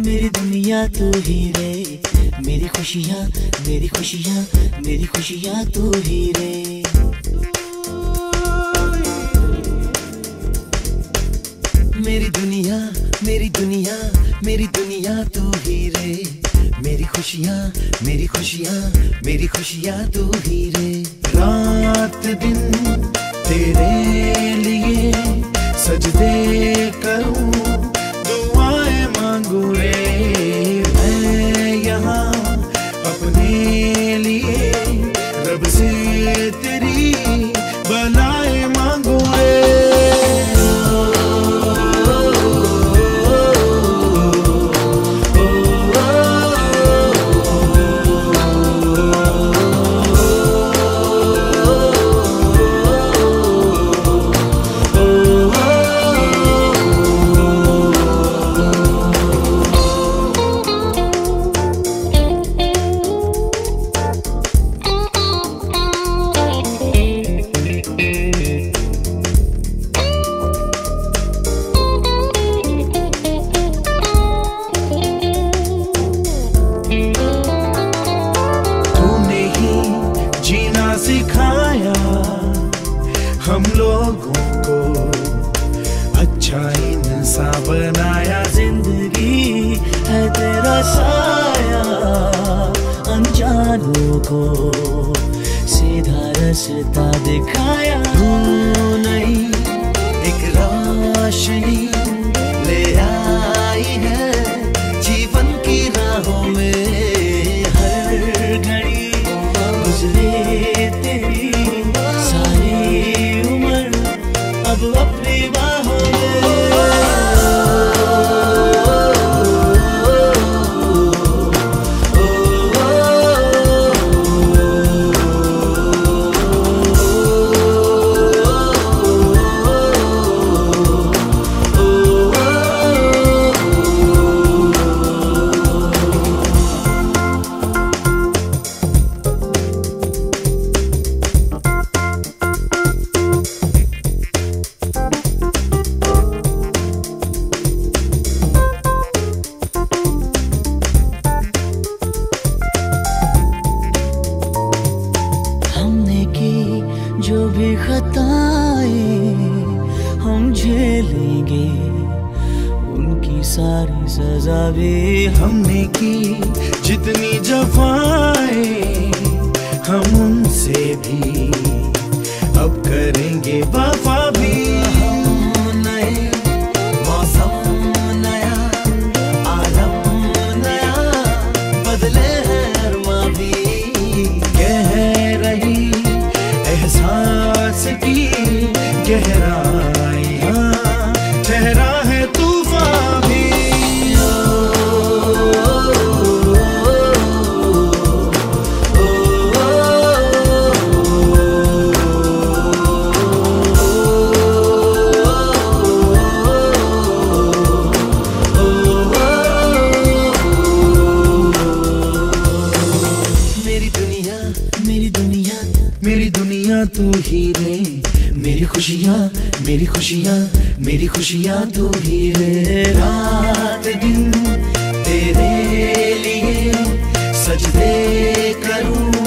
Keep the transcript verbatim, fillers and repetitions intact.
मेरी दुनिया तू ही रे, मेरी खुशियाँ मेरी खुशियाँ मेरी खुशियाँ तू ही रे। मेरी दुनिया मेरी दुनिया मेरी दुनिया तू ही रे, मेरी खुशियाँ मेरी खुशियाँ मेरी खुशियाँ तू ही रे। रात दिन तेरे लिए सजदे करूं, दुआएं मांगू रे मैं यहाँ अपने लिए, रब से तेरी भलाई मांगू रे। सिखाया हम लोगों को, अच्छा इंसान बनाया, जिंदगी है तेरा साया, अनजानों को सीधा रास्ता दिखाया। तू नहीं एक रोशनी ले आई है जीवन की राहों में, हर घड़ी गुजरे तेरी सारी उम्र अब अपनी बाहों में। जो भी खताएं हम झेलेंगे, उनकी सारी सजा भी हमने की, जितनी जफाएं हम उनसे भी अब करेंगे वफा भी। हम नए मौसम नया आलम नया, बदले हैं अरमा भी, कह रही एहसास की गहराइयाँ, ठहरा है तूफान भी। मेरी दुनिया मेरी दुनिया मेरी दुनिया तू ही रे, मेरी खुशियाँ मेरी खुशियाँ मेरी खुशियाँ तू ही रे। रात दिन तेरे लिए सजदे करूं,